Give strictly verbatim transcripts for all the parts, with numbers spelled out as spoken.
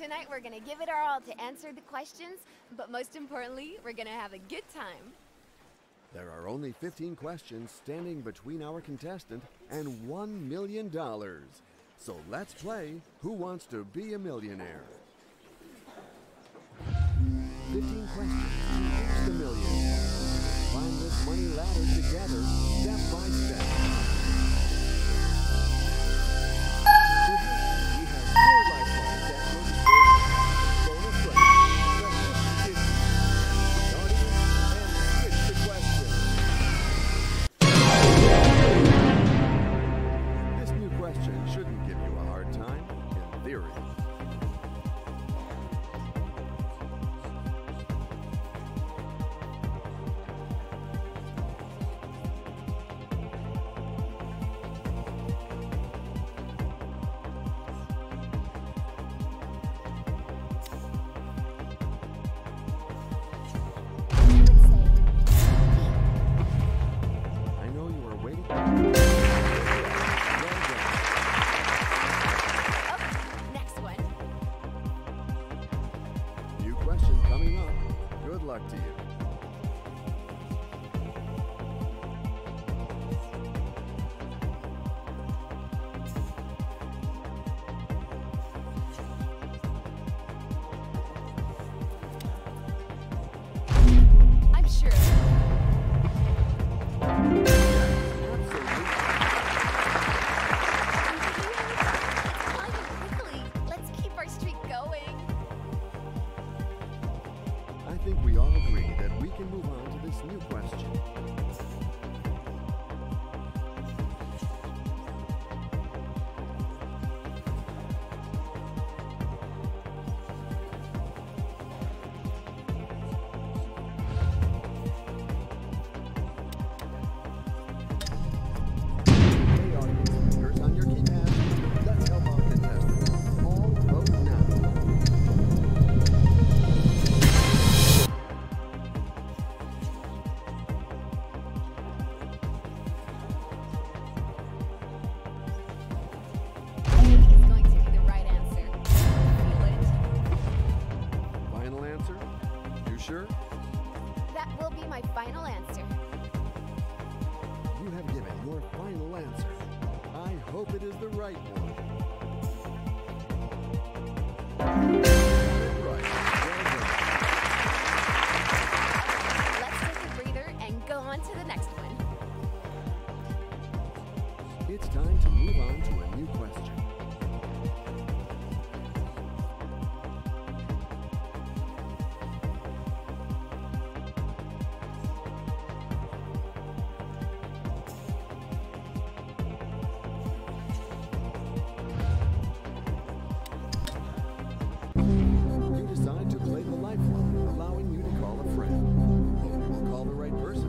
Tonight we're gonna give it our all to answer the questions, but most importantly, we're gonna have a good time. There are only fifteen questions standing between our contestant and one million dollars. So let's play Who Wants to Be a Millionaire? fifteen questions to reach the million. Climb this money ladder together, step by step. We have four lifelines at your disposal. Don't afraid. Let's just begin. Audience, and switch the question. This new question shouldn't give you a hard time, in theory. Luck to you. I'm sure. I think we all agree that we can move on to this new question. Hey audience, fingers on your keypad. Let's help our contestants. All vote now. Sure? That will be my final answer. You have given your final answer. I hope it is the right one. Right. Let's take a breather and go on to the next one. It's time to move on to a new question. You decide to play the lifeline, allowing you to call a friend. Call the right person.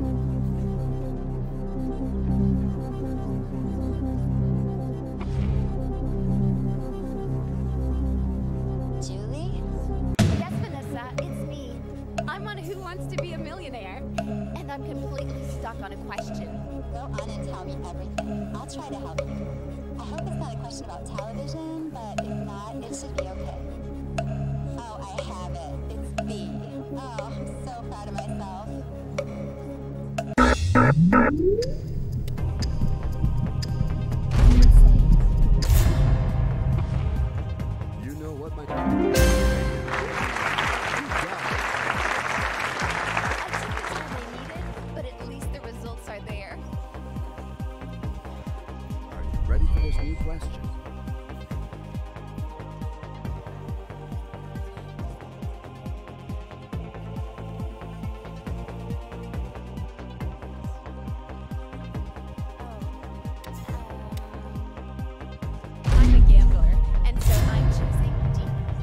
Julie? Yes, Vanessa, it's me. I'm on Who Wants to Be a Millionaire, and I'm completely stuck on a question. Go on and tell me everything. I'll try to help you. I hope it's not a question about television, but if not, it should be okay. Oh, I have it. It's B. Oh, I'm so proud of myself. You know what my... I took the time I needed, but at least the results are there. Are you ready for this new question? I'm a gambler, and so I'm choosing D.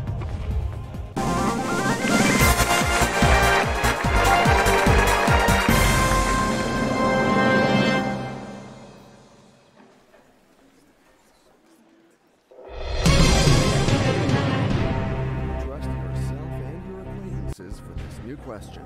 Trust yourself and your acquaintances for this new question.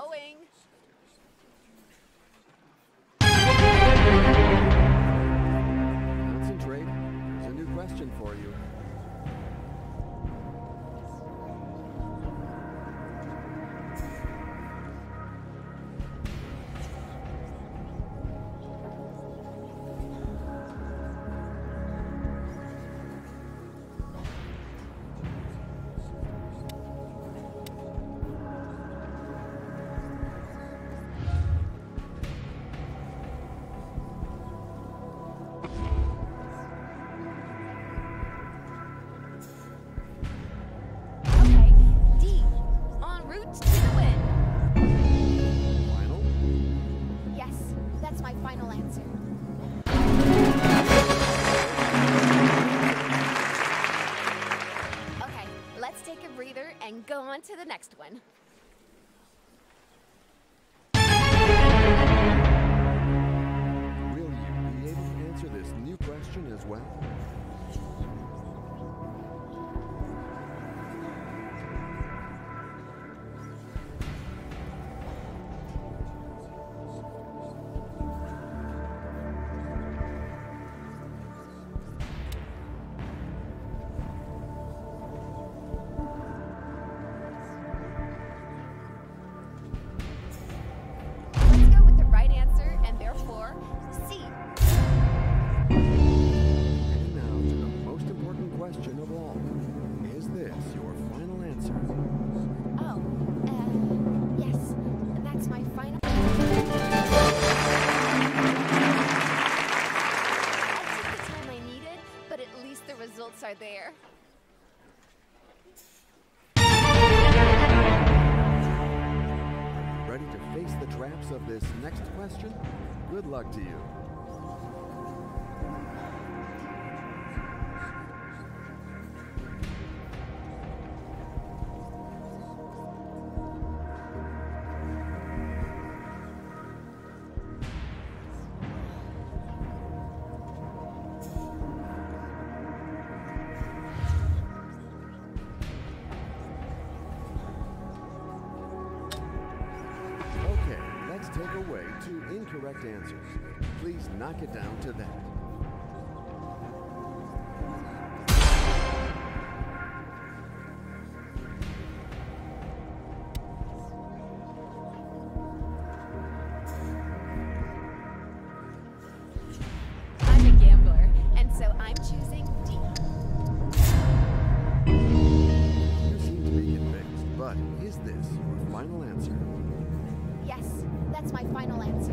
going. Concentrate. There's a new question for you. Okay, D. En route to the win. Final? Yes, that's my final answer. Okay, let's take a breather and go on to the next one. Will you be able to answer this new question as well? Let's go with the right answer and therefore C. And now to the most important question of all. Is this your final answer? Oh, uh, yes, that's my final. I took the time I needed, but at least the results are there. Ready to face the traps of this next question? Good luck to you. Okay, let's take away two incorrect answers. Please knock it down to that. I'm a gambler, and so I'm choosing D. You seem to be convinced, but is this your final answer? Yes, that's my final answer.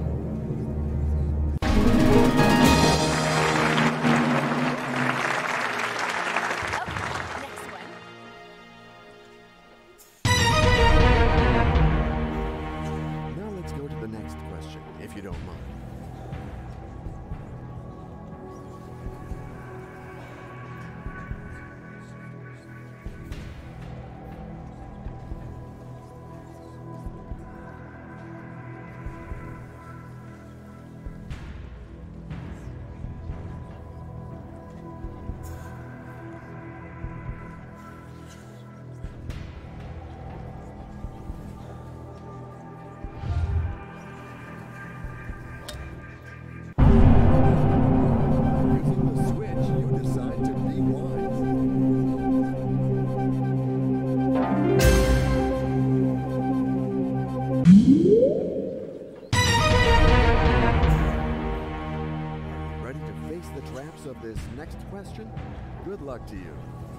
Okay, next one. Now let's go to the next question, if you don't mind. Using the switch, you decide to be wise. Ready to face the traps of this next question? Good luck to you.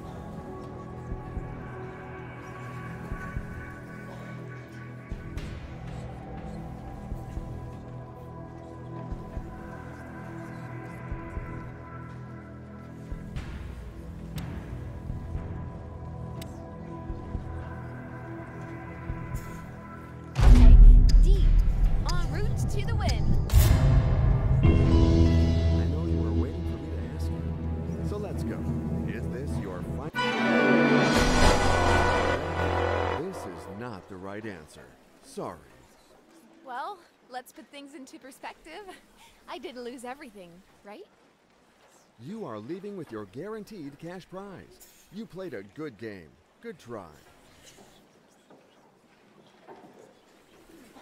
Okay, D. En route to the win. I know you were waiting for me to ask you. So let's go. Is this your final? This is not the right answer. Sorry. Well, let's put things into perspective. I didn't lose everything, right? You are leaving with your guaranteed cash prize. You played a good game. Good try.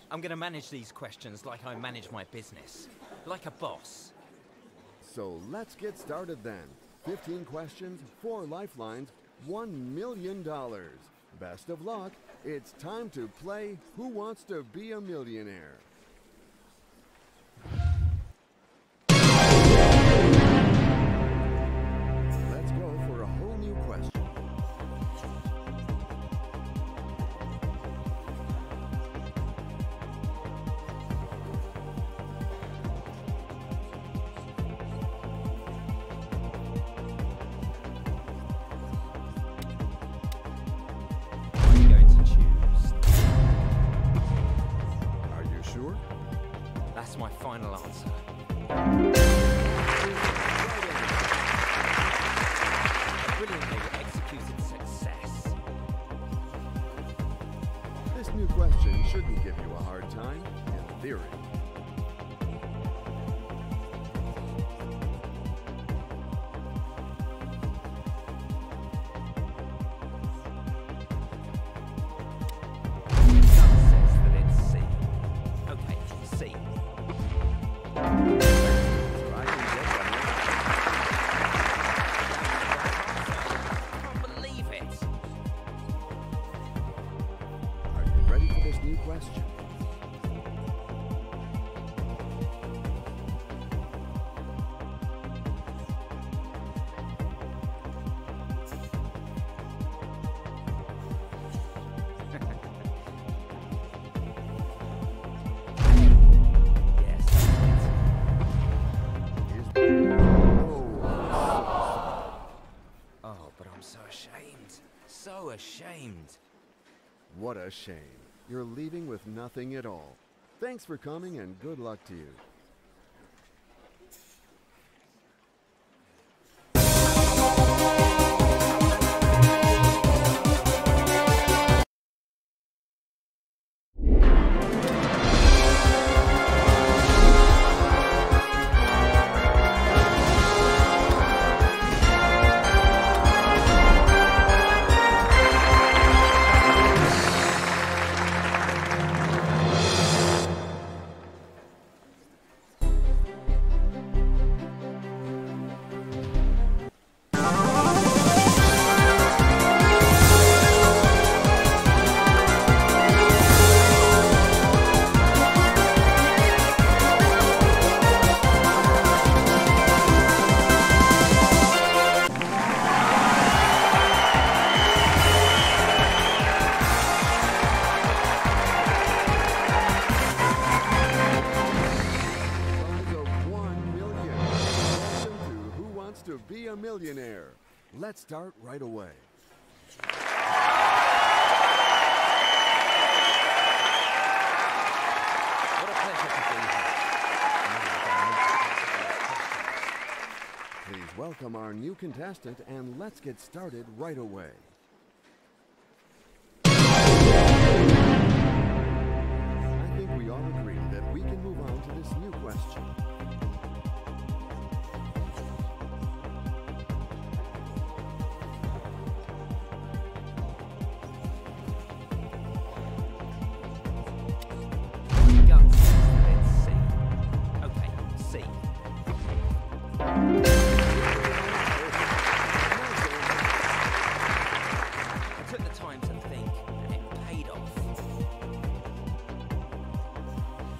I'm gonna manage these questions like I manage my business. Like a boss. So let's get started then. fifteen questions, four lifelines, one million dollars. Best of luck. It's time to play Who Wants to Be a Millionaire? Let's go for a whole new question. I'm going to choose. Are you sure? That's my final answer. Brilliantly executed success. This new question shouldn't give you a hard time, in theory. Gut says that it's C. Okay, C. I can get I can't believe it. that. Are you ready for this new question? Yes, that's it. Is Oh, but I'm so ashamed. So ashamed. What a shame. You're leaving with nothing at all. Thanks for coming and good luck to you. Prize of one million. Welcome to Who Wants to Be a Millionaire? Let's start right away. What a pleasure to be here. Please welcome our new contestant and let's get started right away. I think we all agree that we can move on to this new question. Gut says that it's C. Okay, C. I took the time to think, and it paid off.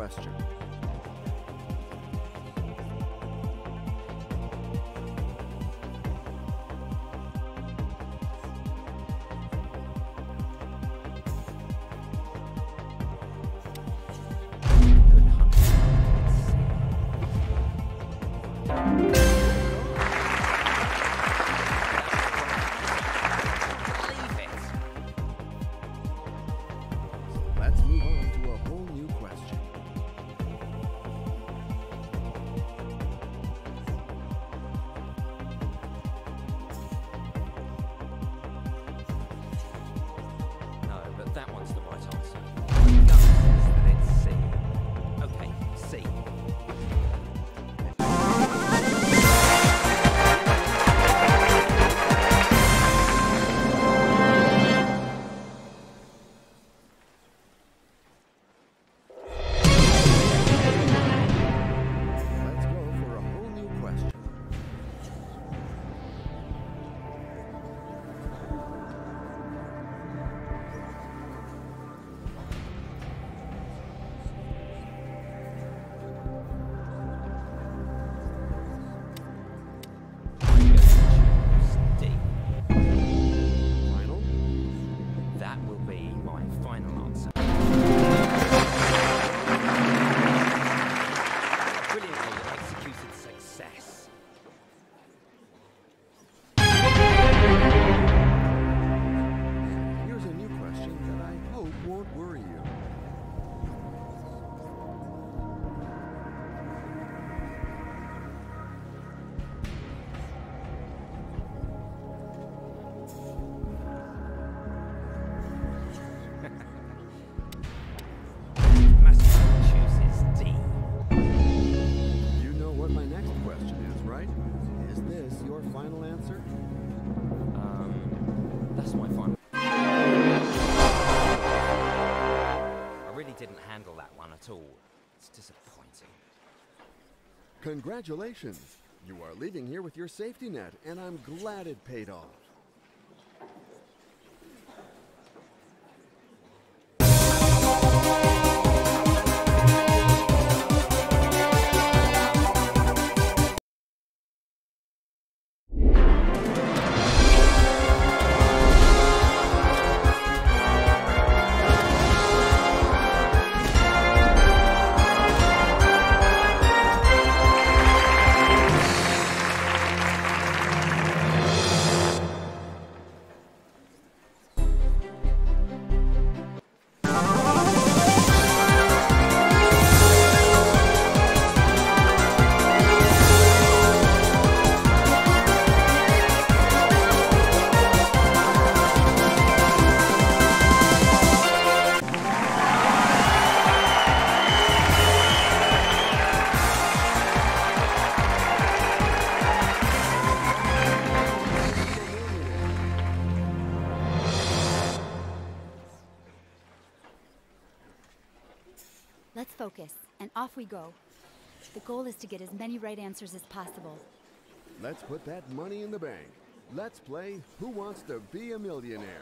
question. Good hunt. Believe it. Let's move on to a whole new question. No, but that one's the right answer. My gut says that it's C. Okay, C. Let's go for a whole new question. I'm going to choose D. Final? That will be my final answer. Brilliantly executed success. Here's a new question that I hope won't worry you. Massimo chooses D. You know what my next question is, right? Is this your final answer? Um, that's my final. I really didn't handle that one at all. It's disappointing. Congratulations! You are leaving here with your safety net, and I'm glad it paid off. Let's focus, and off we go. The goal is to get as many right answers as possible. Let's put that money in the bank. Let's play Who Wants to Be a Millionaire?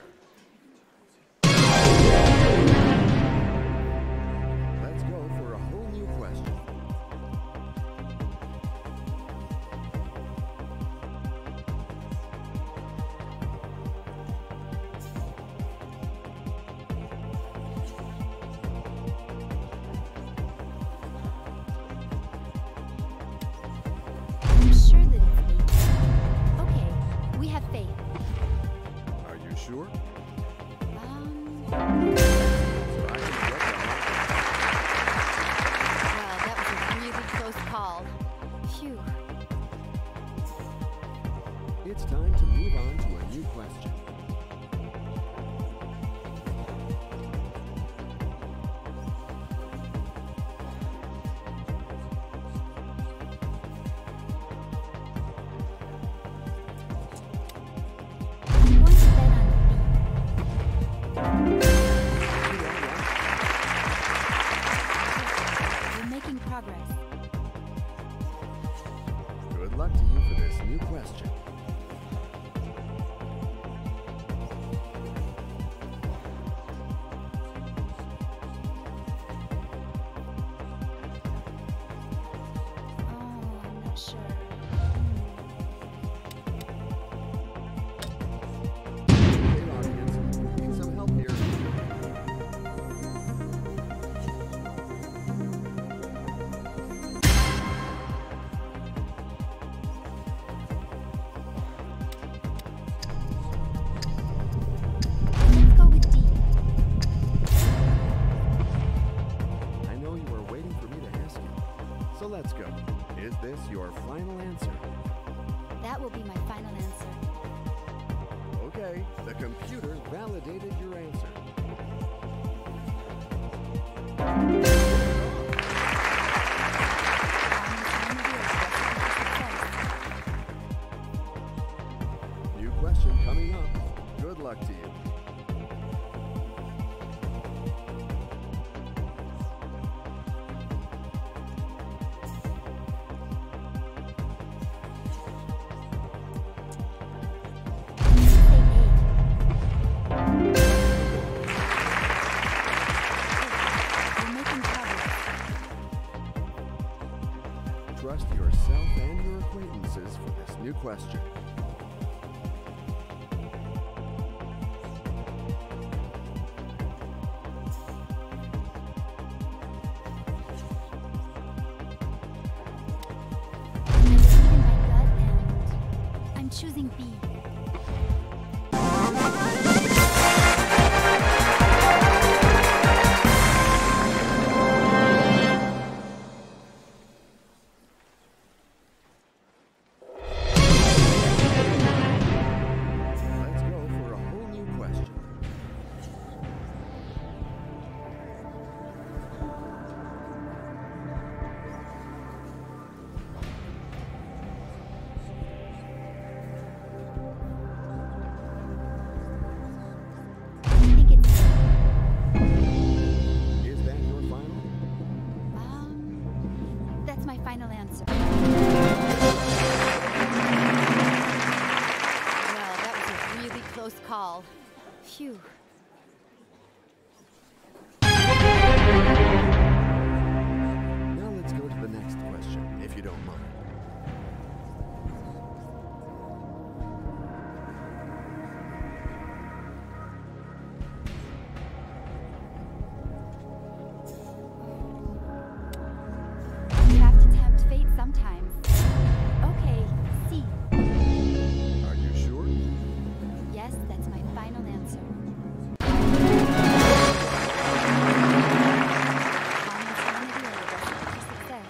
Let's go for a whole new question. I'm sure that it's me. Okay, we have faith. Are you sure? Um, So I can get well, that was a really close call. Phew. the- It's time to move on to a new question. I'm going to bet on B. We're making progress. Good luck to you for this new question. Lucky, the computer validated your answer. New question coming up. Good luck to you. Trust yourself and your acquaintances for this new question. I'm feeling my gut and I'm choosing B. Let's go for a whole new question. I think it's Is that your final? um that's my final answer. Well, that was a really close call. Phew. Now let's go to the next question, if you don't mind. You have to tempt fate sometimes. Okay, C. Are you sure? Yes, that's my final answer. Almost one of the other recipe for success.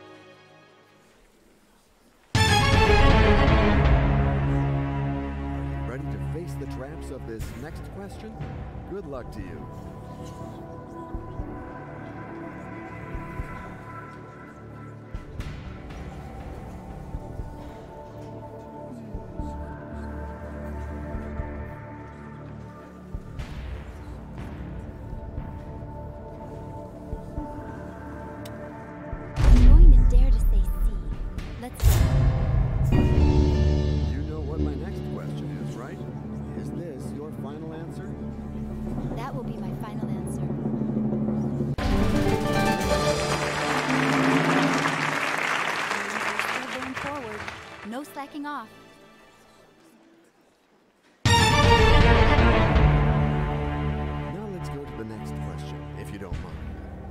Ready to face the traps of this next question? Good luck to you. I'm going to dare to say C. Let's go. You know what my next question is, right? Is this your final answer? That will be my final answer. We're still going forward. No slacking off. Now let's go to the next question, if you don't mind.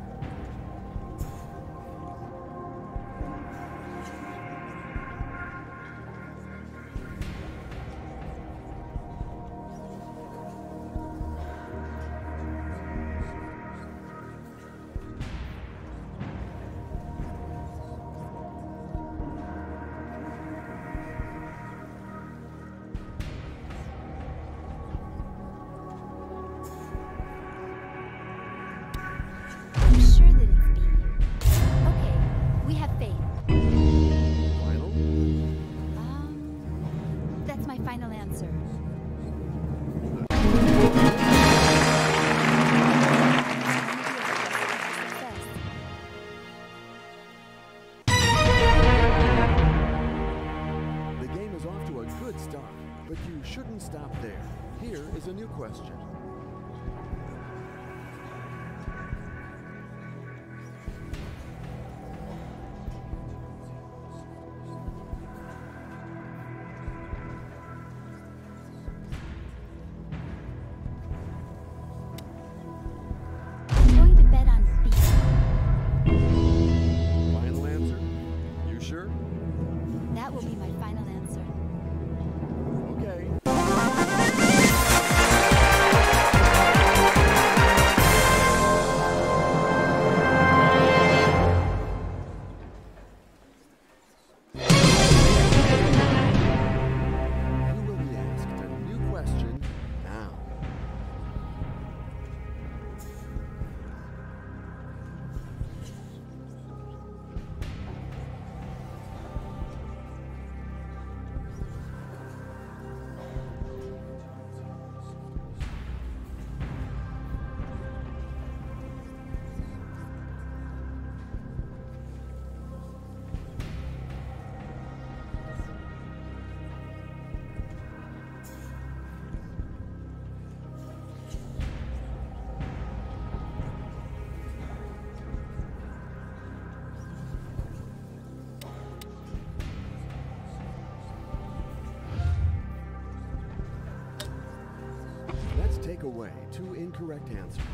I'm sure that it's B. Okay, we have faith. Final? Um, that's my final answer. The game is off to a good start, but you shouldn't stop there. Here is a new question. I'm going to bet on B. Final answer? You sure? That will be my final answer. Okay. Take away two incorrect answers.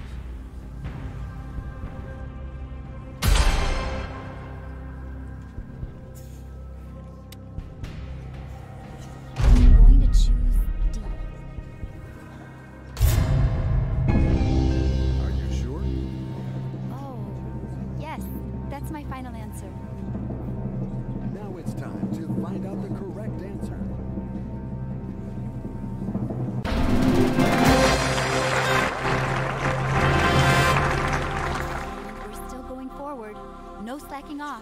I'm going to choose D. Are you sure? Oh, yes, that's my final answer. Now it's time to find out the correct answer. We're still going forward. No slacking off.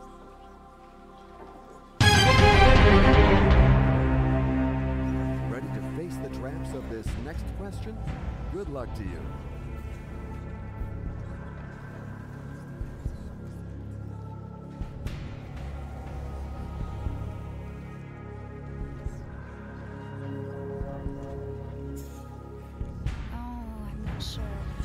Ready to face the traps of this next question? Good luck to you. Oh, I'm not sure.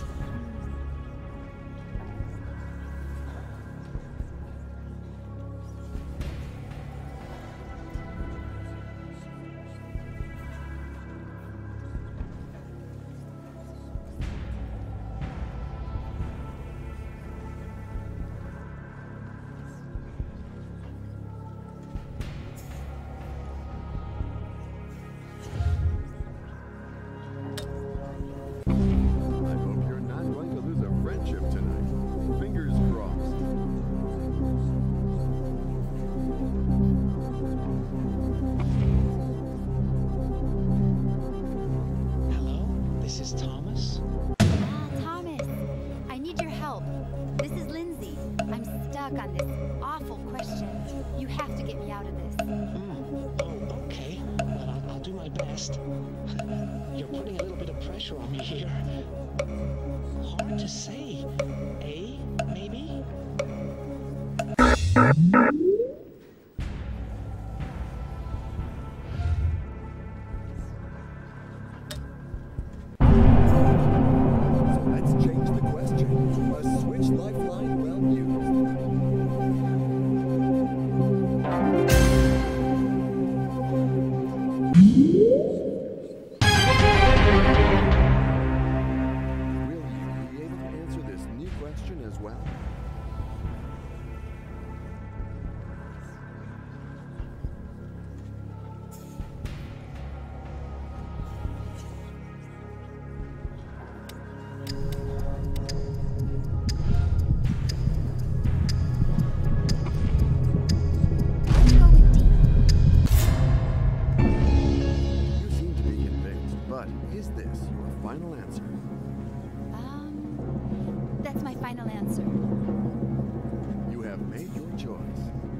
I hope you're not going to lose a friendship tonight. Fingers crossed. Hello, this is Thomas. Ah, Thomas, I need your help. This is Lindsay. I'm stuck on this awful question. You have to get me out of this. Hmm. Oh, okay. Well, I'll, I'll do my best. You're putting a little bit of pressure on me here. Hard to say. A, maybe? So let's change the question. A switch lifeline well used. Will you be able to answer this new question as well? Let's go with D. You seem to be convinced, but is this your final answer? Um, that's my final answer. You have made your choice.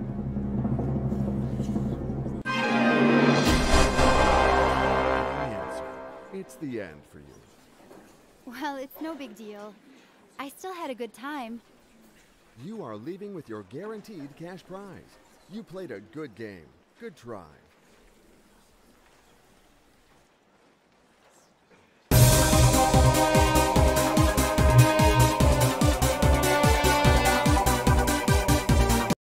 The answer. It's the end for you. Well, it's no big deal. I still had a good time. You are leaving with your guaranteed cash prize. You played a good game. Good try.